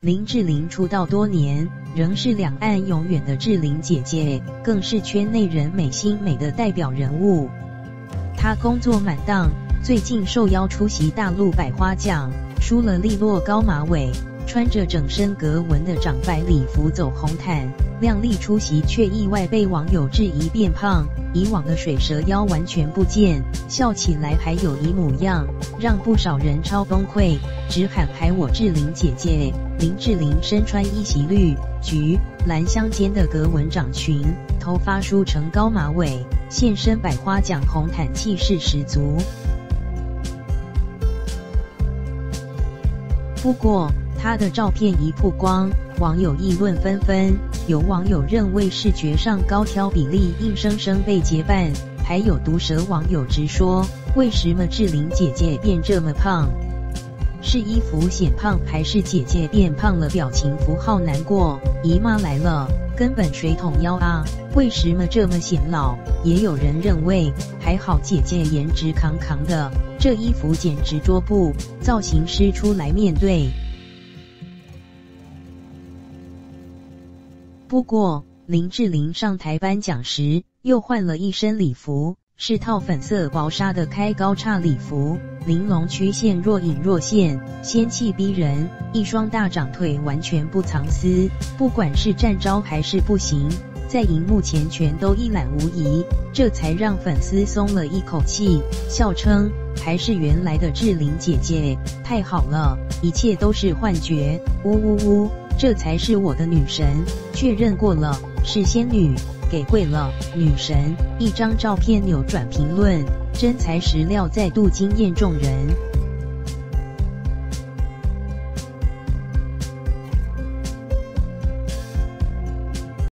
林志玲出道多年，仍是两岸永远的志玲姐姐，更是圈内人美心美的代表人物。她工作满档，最近受邀出席大陆百花奖，梳了利落高马尾，穿着整身格纹的长白礼服走红毯，靓丽出席却意外被网友质疑变胖，以往的水蛇腰完全不见，笑起来还有姨母样，让不少人超崩溃，直喊拍我志玲姐姐。林志玲身穿一袭绿、橘、蓝相间的格纹长裙，头发梳成高马尾，现身百花奖红毯，气势十足。不过，她的照片一曝光，网友议论纷纷，有网友认为视觉上高挑比例硬生生被截半，还有毒舌网友直说，为什么志玲姐姐变这么胖？是衣服显胖还是姐姐变胖了？表情符号难过，姨妈来了，根本水桶腰啊，为什么这么显老？也有人认为，还好姐姐颜值扛扛的，这衣服简直捉不，造型师出来面对。不过，林志玲上台颁奖时，又换了一身礼服，是套粉色薄纱的开高叉礼服，玲珑曲线若隐若现，仙气逼人，一双大长腿完全不藏私，不管是站招还是步行，在荧幕前全都一览无遗，这才让粉丝松了一口气，笑称还是原来的志玲姐姐，太好了，一切都是幻觉，呜呜呜，这才是我的女神，确认过了，是仙女，给跪了，女神。一张照片扭转评论，真材实料再度惊艳众人。